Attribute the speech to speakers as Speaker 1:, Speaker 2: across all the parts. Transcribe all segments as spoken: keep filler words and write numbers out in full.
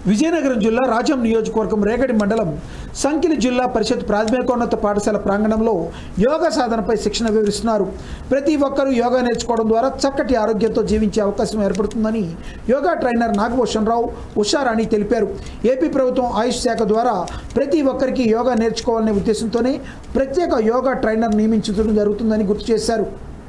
Speaker 1: విజయనగరం జిల్లా రాజం నియోజకవర్గం రేగడి మండలం సంకిలి జిల్లా పరిషత్ ప్రాథమికోన్నత పాఠశాల ప్రాంగణంలో యోగా సాధనపై శిక్షణ వివరిస్తున్నారు. ప్రతి ఒక్కరూ యోగా నేర్చుకోవడం ద్వారా చక్కటి ఆరోగ్యంతో జీవించే అవకాశం ఏర్పడుతుందని యోగా ట్రైనర్ నాగభూషణ్ రావు, ఉషారాణి తెలిపారు. ఏపీ ప్రభుత్వం ఆయుష్ శాఖ ద్వారా ప్రతి ఒక్కరికి యోగా నేర్చుకోవాలనే ఉద్దేశంతోనే ప్రత్యేక యోగా ట్రైనర్ నియమించడం జరుగుతుందని గుర్తు చేశారు.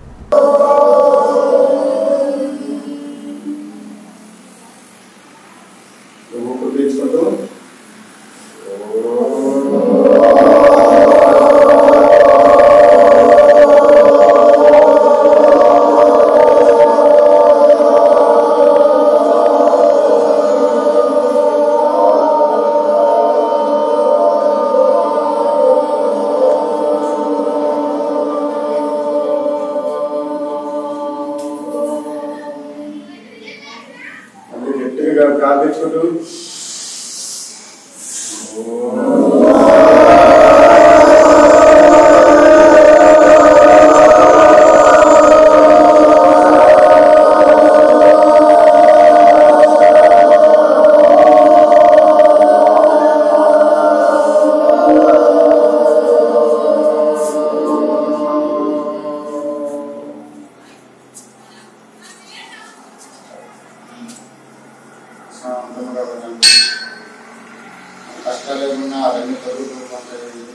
Speaker 2: కష్టాలు ఏమన్నా అవన్నీ తొలగిపోతుంటాయి.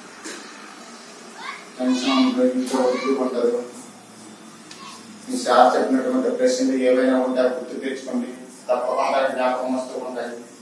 Speaker 2: టెన్షన్ వదులుకుంటారు. మీ సార్ చెప్పినటువంటి ప్రశ్నలు ఏవైనా ఉంటే గుర్తు తెచ్చుకోండి, తప్పకుండా జ్ఞాపకం వస్తూ ఉంటాయి.